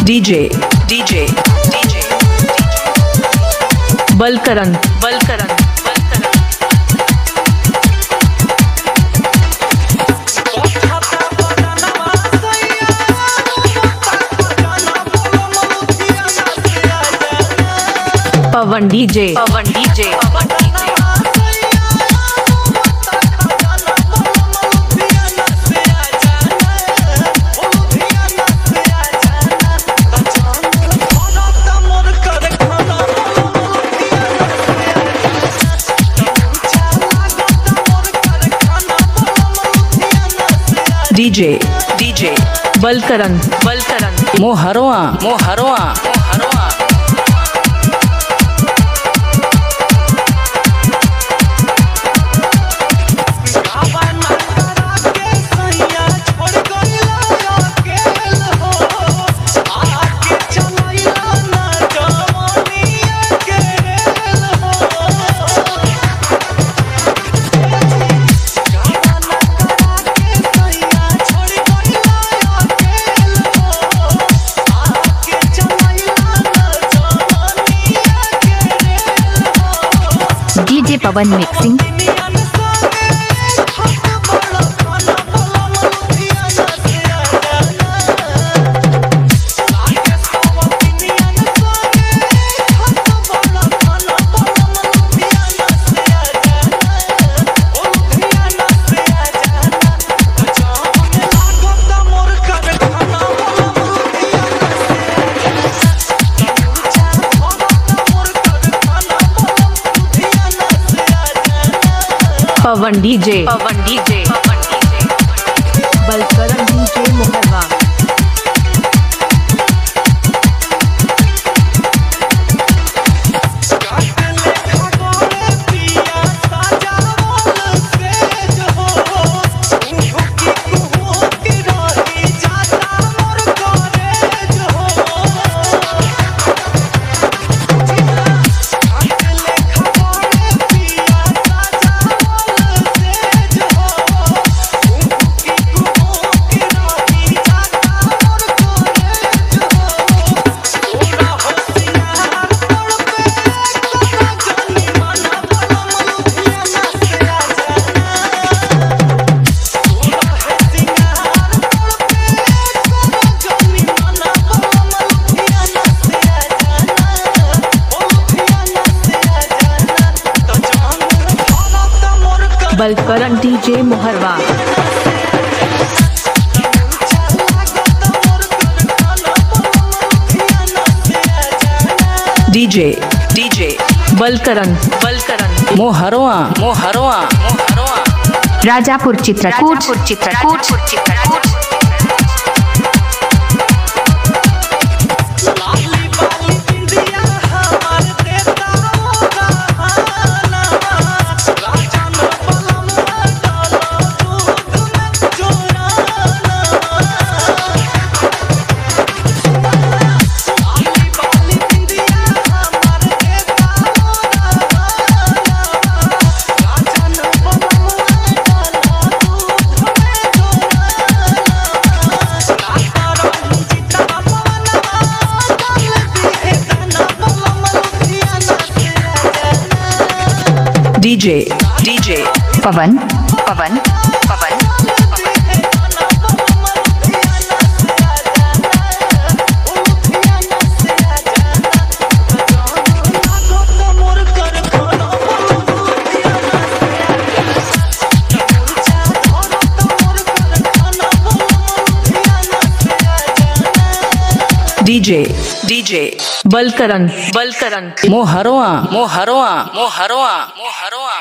DJ DJ DJ Balkaran Balkaran Pawan DJ Pawan DJ DJ DJ Balkaran Balkaran Moharwa Moharwa Moharwa DJ Pawan mixing Pawan DJ Balkaran DJ Moharwa Balkaran DJ Moharwa DJ DJ Balkaran Balkaran Moharwa Moharwa Moharwa Rajapur Chitrakoot Chitrakoot DJ DJ Pawan Pawan Pawan DJ DJ Balkaran Balkaran Moharwa Moharwa Moharwa मोहरवा